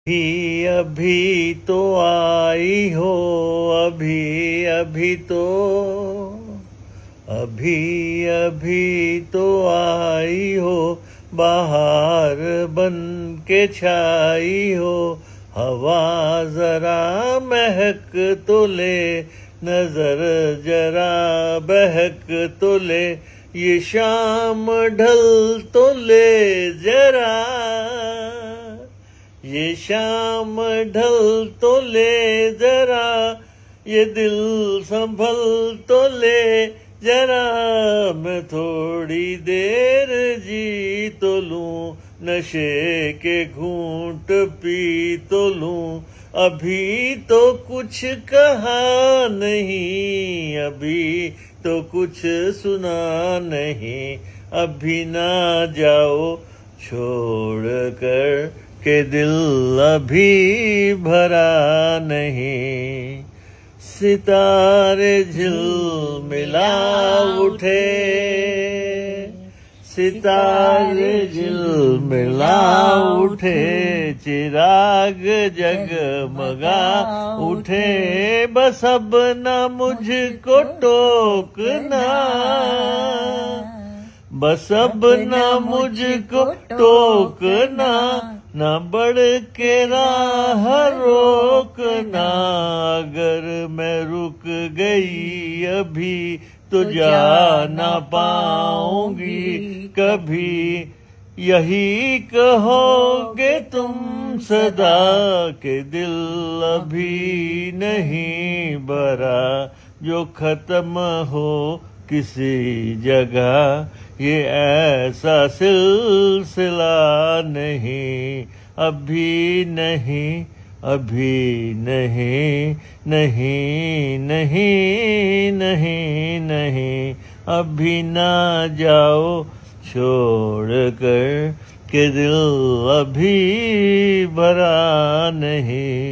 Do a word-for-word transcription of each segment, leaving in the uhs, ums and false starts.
अभी अभी तो आई हो, अभी अभी तो, अभी अभी तो आई हो, बाहर बन के छाई हो। हवा जरा महक तो ले, नजर जरा बहक तो ले, ये शाम ढल तो ले जरा, ये शाम ढल तो ले जरा, ये दिल संभल तो ले जरा। मैं थोड़ी देर जी तो लूं, नशे के घूंट पी तो लूं। अभी तो कुछ कहा नहीं, अभी तो कुछ सुना नहीं। अभी ना जाओ छोड़ कर के दिल अभी भरा नहीं। सितारे झिलमिला उठे, सितारे झिलमिला उठे, चिराग जगमगा उठे। बस अब ना मुझको टोकना, बस अब ना मुझको टोकना, ना बढ़ के राह रोकना। अगर मैं रुक गई अभी तो जा ना पाऊंगी कभी। यही कहोगे तुम सदा के दिल अभी नहीं भरा। जो खत्म हो किसी जगह ये ऐसा सिलसिला नहीं। अभी नहीं, अभी नहीं, नहीं नहीं नहीं नहीं। अभी ना जाओ छोड़ कर के दिल अभी भरा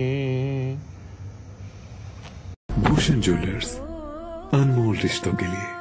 नहीं। भूषण ज्वेलर्स, अनमोल रिश्तों के लिए।